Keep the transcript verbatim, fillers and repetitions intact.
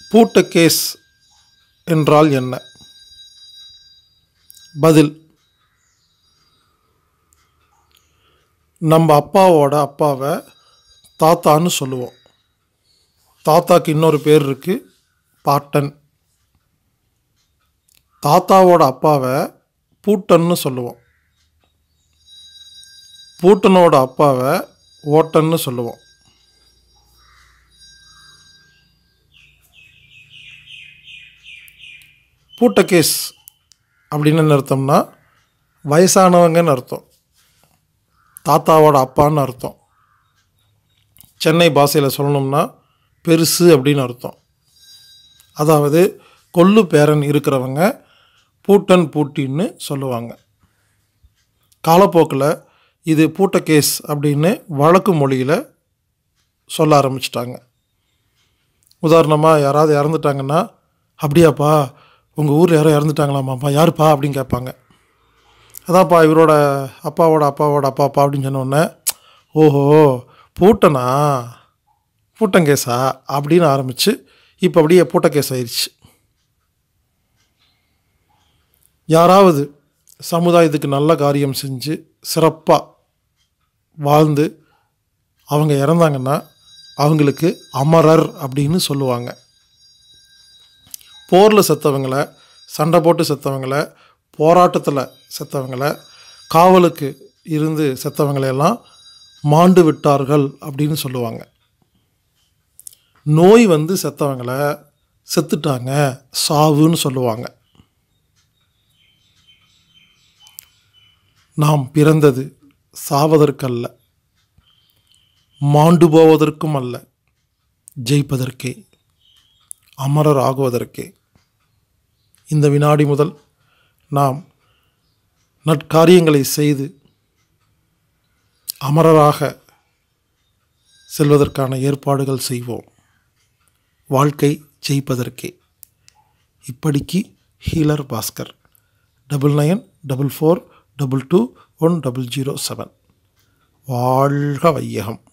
பூட்டகேஸ் என்றால் என்ன? பதில்: நம்ம அப்பாவோட அப்பாவை தாத்தான்னு சொல்லுவோம். தாத்தாக்கு இன்னொரு பேர் இருக்கு, பாட்டன். தாத்தாவோட அப்பாவை பூட்டன்னு சொல்லுவோம். பூட்டனோட அப்பாவை ஓட்டன்னு சொல்லுவோம். பூட்டகேஸ் அப்படின்னு என்ன அர்த்தம்னா வயசானவங்கன்னு அர்த்தம். தாத்தாவோட அப்பான்னு அர்த்தம். சென்னை பாஷையில் சொல்லணும்னா பெருசு அப்படின்னு அர்த்தம். அதாவது கொள்ளு பேரன் இருக்கிறவங்க பூட்டன் பூட்டின்னு சொல்லுவாங்க. காலப்போக்கில் இது பூட்டகேஸ் அப்படின்னு வழக்கு மொழியில் சொல்ல ஆரம்பிச்சிட்டாங்க. உதாரணமாக யாராவது இறந்துட்டாங்கன்னா, அப்படியாப்பா உங்கள் ஊரில் யாரோ இறந்துட்டாங்களாமாப்பா, யாருப்பா அப்படின்னு கேட்பாங்க. அதான்ப்பா இவரோட அப்பாவோட அப்பாவோட அப்பாப்பா அப்படின்னு சொன்னோடனே, ஓஹோ பூட்டனா, பூட்டங்கேஸா அப்படின்னு ஆரம்பித்து இப்போ அப்படியே பூட்டகேஸ் ஆயிடுச்சு. யாராவது சமுதாயத்துக்கு நல்ல காரியம் செஞ்சு சிறப்பாக வாழ்ந்து அவங்க இறந்தாங்கன்னா அவங்களுக்கு அமரர் அப்படின்னு சொல்லுவாங்க. போரில் செத்தவங்களை, சண்டை போட்டு செத்தவங்களை, போராட்டத்தில் செத்தவங்களை, காவலுக்கு இருந்து செத்தவங்களையெல்லாம் மாண்டு விட்டார்கள் அப்படின்னு சொல்லுவாங்க. நோய் வந்து செத்தவங்களை செத்துட்டாங்க, சாவுன்னு சொல்லுவாங்க. நாம் பிறந்தது சாவதற்கல்ல, மாண்டு போவதற்கும் அல்ல, ஜெயிப்பதற்கே, அமரர் ஆகுவதற்கே. இந்த வினாடி முதல் நாம் நற்காரியங்களை செய்து அமரராக செல்வதற்கான ஏற்பாடுகள் செய்வோம். வாழ்க்கை ஜெயிப்பதற்கே. இப்படிக்கு healer Bhaskar. Double nine double four double two one double zero seven. வாழ்க வையகம்.